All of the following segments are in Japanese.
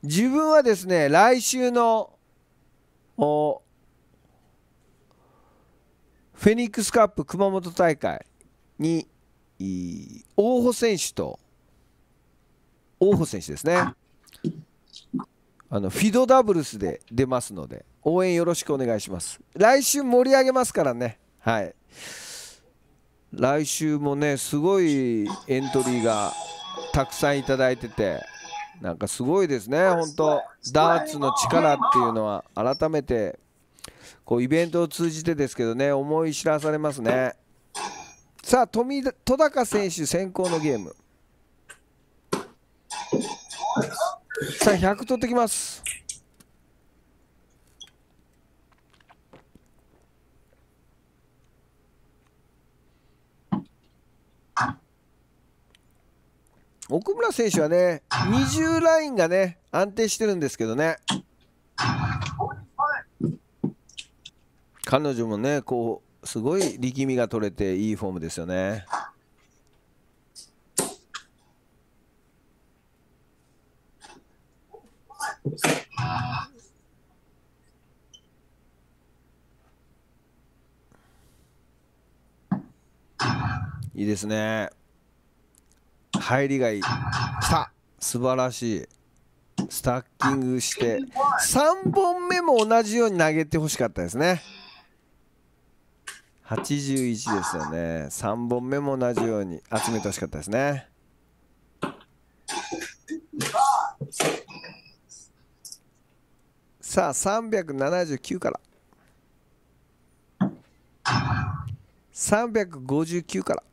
自分はですね、来週のフェニックスカップ熊本大会に大穂選手と大穂選手ですね、フィドダブルスで出ますので応援よろしくお願いします。来週盛り上げますからね。はい、来週もねすごいエントリーがたくさんいただいてて、なんかすごいですね。本当ダーツの力っていうのは改めてこうイベントを通じてですけどね、思い知らされますね。さあ戸高選手先行のゲーム。さあ100取ってきます。奥村選手はね20ラインがね安定してるんですけどね、彼女もねこうすごい力みが取れていいフォームですよね。いいですね。入りがいい。きた、素晴らしい。スタッキングして3本目も同じように投げてほしかったですね。81ですよね。3本目も同じように集めてほしかったですね。さあ379から359から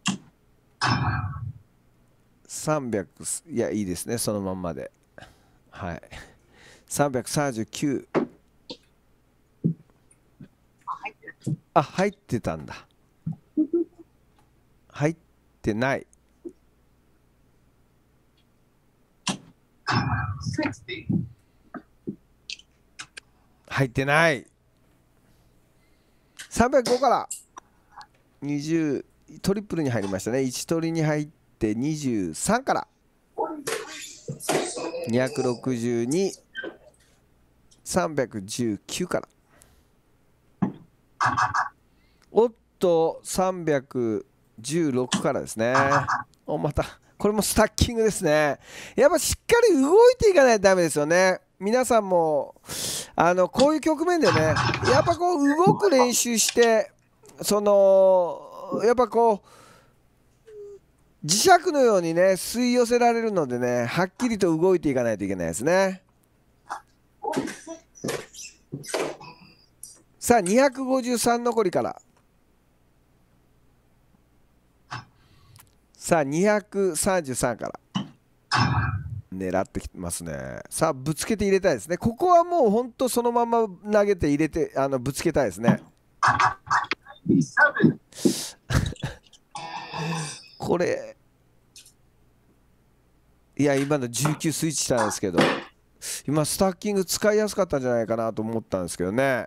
300、いやいいですね、そのまんまで。はい、339。あ、入ってたんだ。入ってない。入ってない。305から20、トリプルに入りましたね。1取りに入って23から262、319からおっと316からですね。お、またこれもスタッキングですね。やっぱしっかり動いていかないとダメですよね。皆さんもこういう局面でねやっぱこう動く練習して、やっぱこう磁石のようにね吸い寄せられるのでね、はっきりと動いていかないといけないですね。さあ253残りからさあ233から狙ってきますね。さあぶつけて入れたいですね。ここはもうほんとそのまま投げて入れてぶつけたいですね。これいや今の19スイッチしたんですけど、今スタッキング使いやすかったんじゃないかなと思ったんですけどね。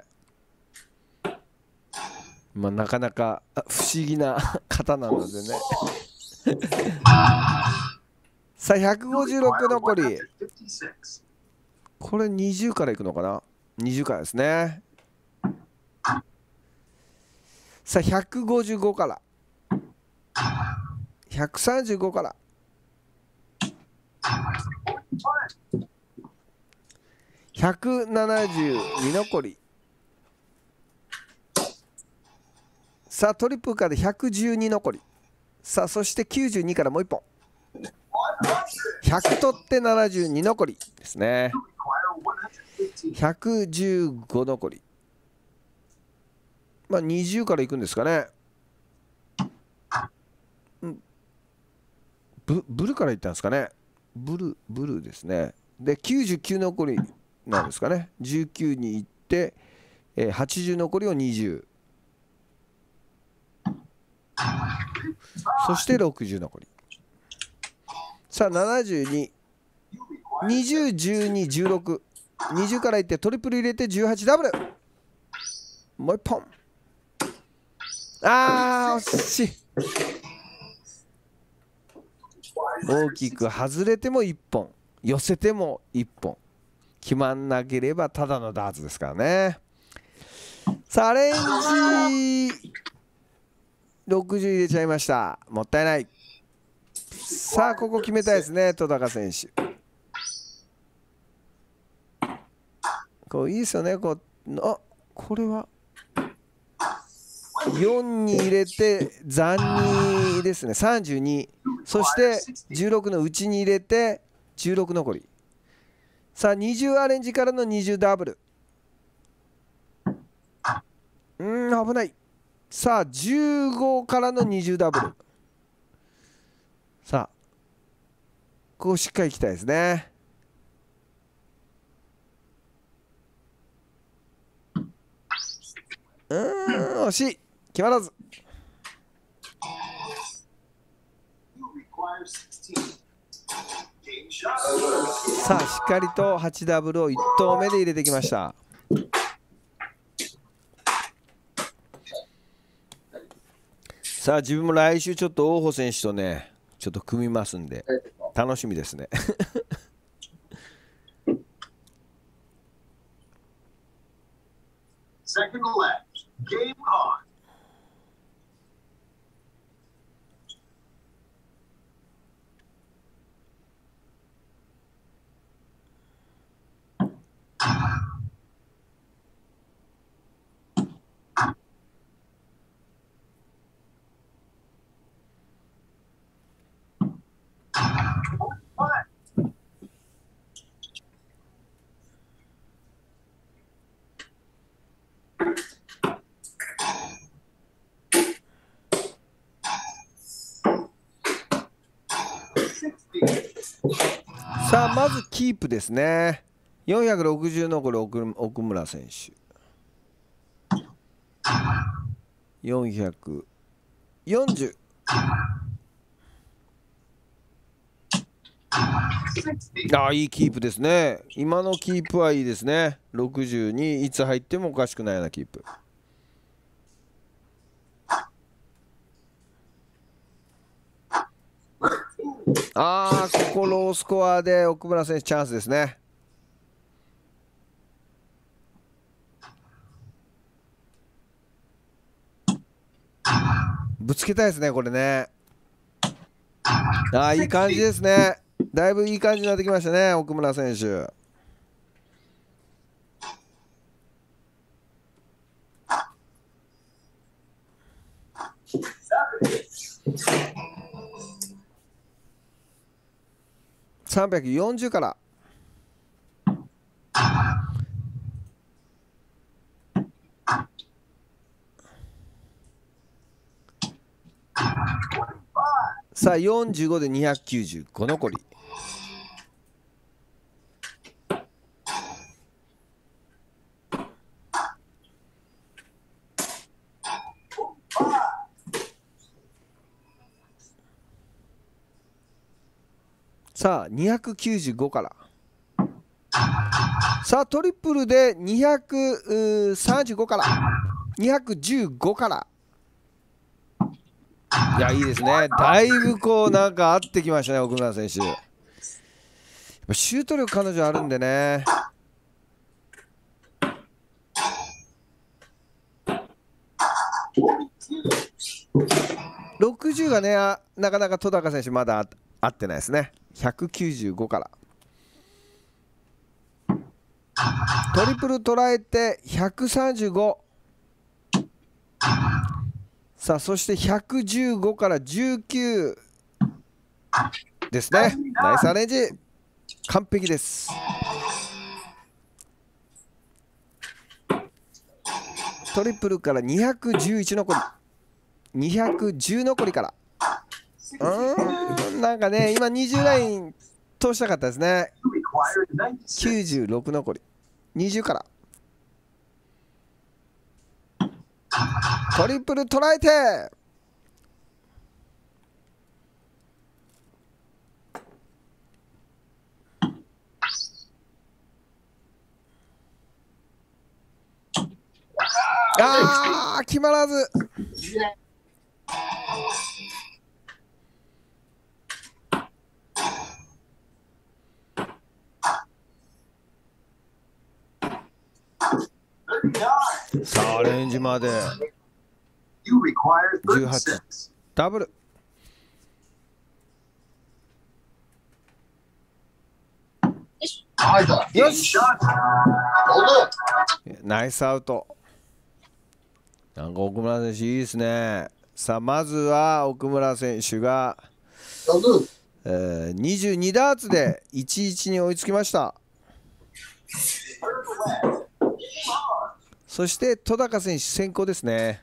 まあなかなか不思議な方なのでね。さあ156残り、これ20からいくのかな。20からですね。さあ155から135から172残り。さあトリプルからで112残り。さあそして92からもう1本100取って72残りですね。115残り。まあ20からいくんですかね。ブルからいったんですかね。ブルですね。で99残りなんですかね。19にいって、80残りを20、そして60残り。さあ72、20、12、16、20からいってトリプル入れて18ダブル。もう1本。あー惜しい。大きく外れても1本。 寄せても1本、決まんなければただのダーツですからね。さあアレンジ60入れちゃいました。もったいない。さあここ決めたいですね、戸高選手。こういいですよね。これは4に入れて残2ですね。32、そして16の内に入れて16残り。さあ20アレンジからの20ダブル。危ない。さあ15からの20ダブル。さあここしっかりいきたいですね。惜しい。決まらず。さあしっかりと8ダブルを1投目で入れてきました。さあ自分も来週ちょっと大穂選手とねちょっと組みますんで楽しみですね。さあまずキープですね。460残る奥村選手。440。いいキープですね。今のキープはいいですね。60にいつ入ってもおかしくないようなキープ。ここロースコアで奥村選手チャンスですね。ぶつけたいですねこれね。いい感じですね。だいぶいい感じになってきましたね奥村選手。340から。さあ45で295残り。さあ295から。さあトリプルで235から215から。いやいいですね。だいぶこうなんか合ってきましたね奥村選手。やっぱシュート力彼女あるんでね。60がねなかなか戸高選手まだ合ってないですね。195からトリプル捉えて135。さあそして115から19ですね。ナイスアレンジ完璧です。トリプルから211残り210残りから。なんかね今20ライン通したかったですね。96残り20からトリプル捉えて決まらず。 さあ、レンジまで18。ダブル。よし。ナイスアウト。なんか奥村選手いいですね。さあ、まずは奥村選手が、22ダーツで1-1に追いつきました。そして戸高選手先行ですね。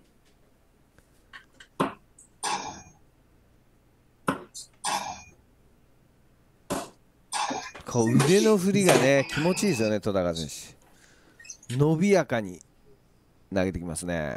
こう腕の振りがね気持ちいいですよね。戸高選手伸びやかに投げてきますね。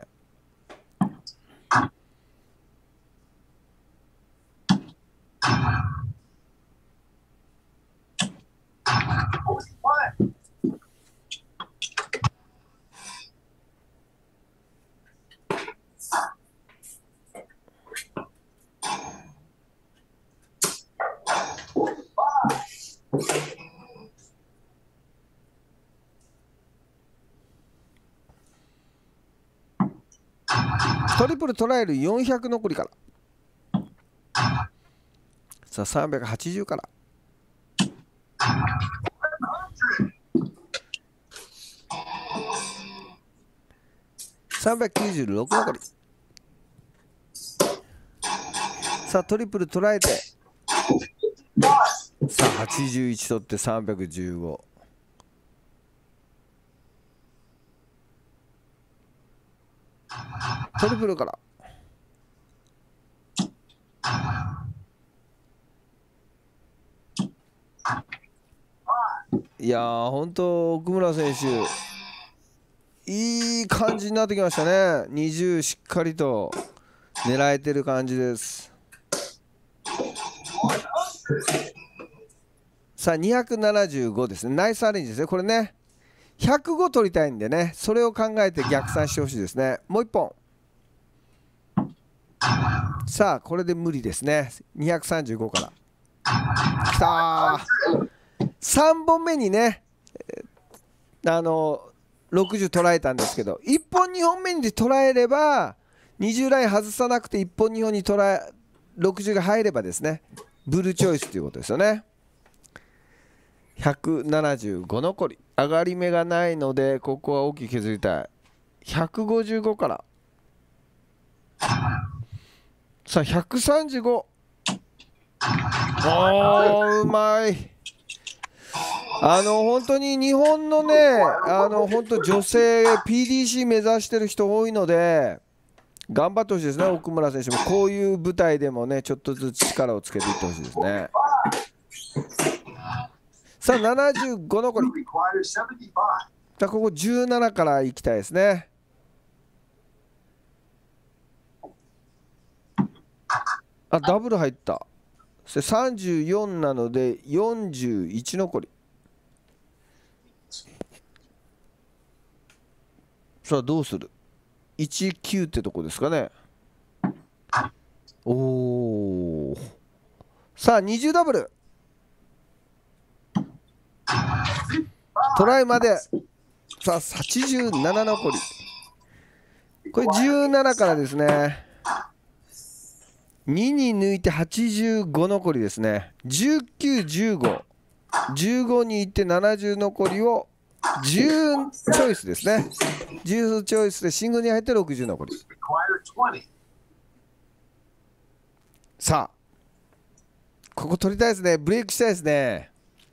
トリプルトライル400残りから。さあ380から。396残り。さあトリプル捉えて、さあ81取って315。トリプルから。いやー本当奥村選手いい感じになってきましたね。20しっかりと狙えてる感じです。さあ275ですね。ナイスアレンジですねこれね。105取りたいんでね、それを考えて逆算してほしいですね。もう1本。さあこれで無理ですね。235からきたー。3本目にね60捉えたんですけど、1本2本目に捉えれば20ライン外さなくて1本2本に60が入ればですね、ブルーチョイスということですよね。175残り。上がり目がないのでここは大きく削りたい。155から。さあ135。おーうまい。本当に日本のね本当女性 PDC 目指してる人多いので頑張ってほしいですね。奥村選手もこういう舞台でもねちょっとずつ力をつけていってほしいですね。さあ75残り。さあここ17からいきたいですね。あダブル入った。34なので41残り。さあどうする。19ってとこですかね。おお。さあ20ダブル。トライまで。さあ87残り。これ17からですね。2に抜いて85残りですね。1915。15にいって70残りを10チョイスですね。10チョイスでシングルに入って60残り。さあここ取りたいですね。ブレイクしたいですね。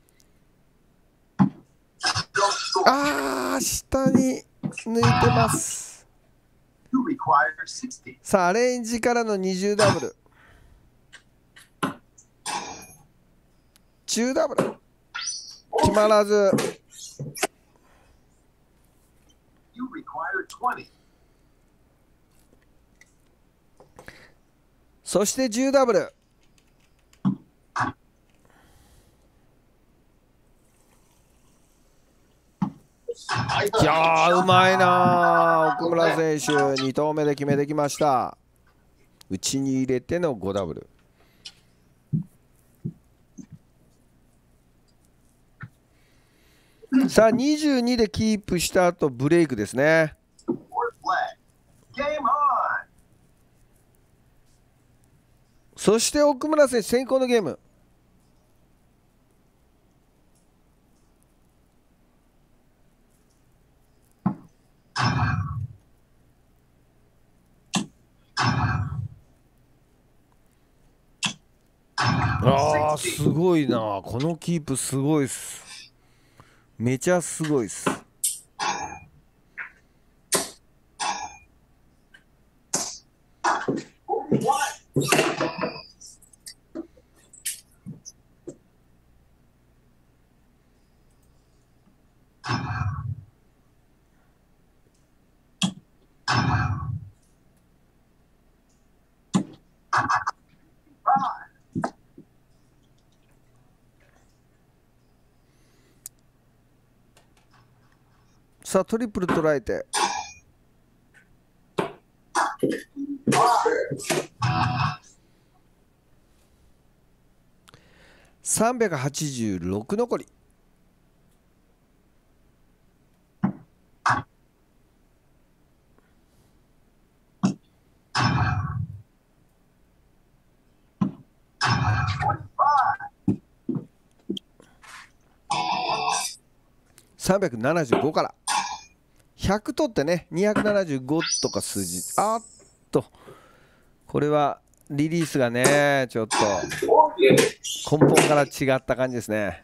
あー下に抜いてます。さあアレンジからの20ダブル。中ダブル決まらず。そして10ダブル。いやーうまいな奥村選手。2投目で決めてきました。内に入れての5ダブル。 さあ22でキープした後ブレイクですね。そして奥村選手先行のゲーム。ああすごいな、このキープすごいっす。めちゃすごいっす。さあトリプル捉えて386残り。375から100取ってね、275とか数字、あっとこれはリリースがねちょっと根本から違った感じですね。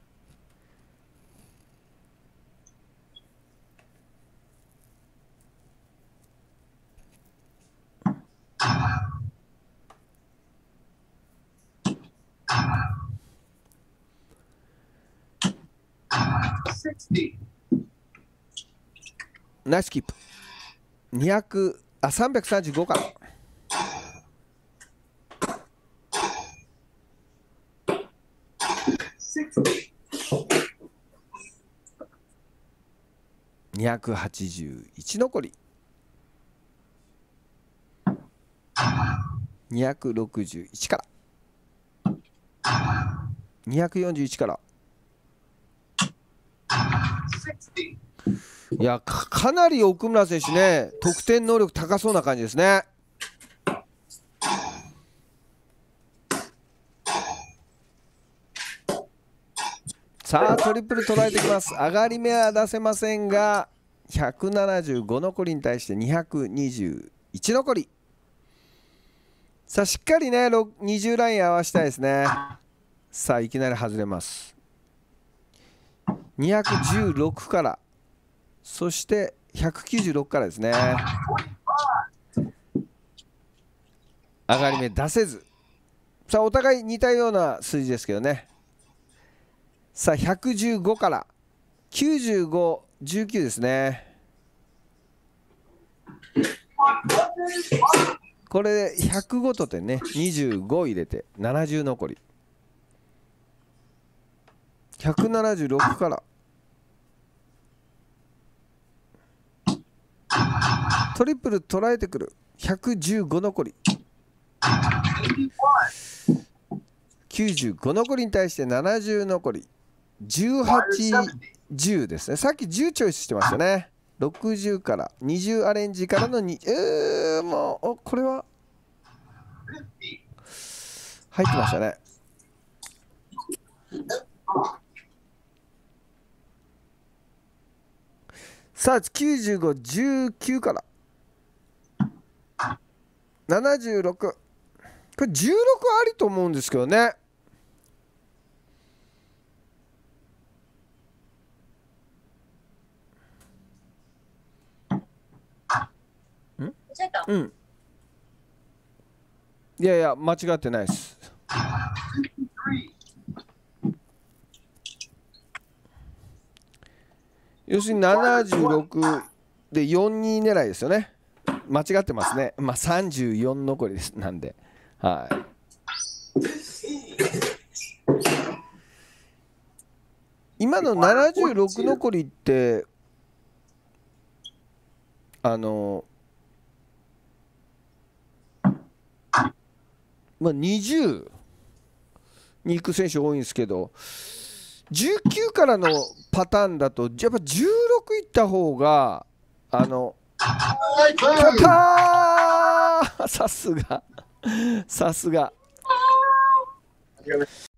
ナイスキープ。335から281残り。261から241から。いや かなり奥村選手ね得点能力高そうな感じですね。さあトリプル捉えてきます。上がり目は出せませんが175残りに対して221残り。さあしっかりね20ライン合わせたいですね。さあいきなり外れます。216からそして196からですね。上がり目出せず。さあお互い似たような数字ですけどね。さあ115から95、19ですね。これで105と点ね25入れて70残り。176からトリプル捉えてくる。115残り。95残りに対して70残り。18、10ですね。さっき10チョイスしてましたね。60から20アレンジからのもうこれは入ってましたね。さあ95、19から76。これ16ありと思うんですけどね。うん。いやいや間違ってないです。要するに76で42狙いですよね。間違ってますね。まあ34残りですなんで、はい。今の76残りってまあ20に行く選手多いんですけど、 19からのパターンだと、やっぱ16いった方が、キャターさすが、さすが。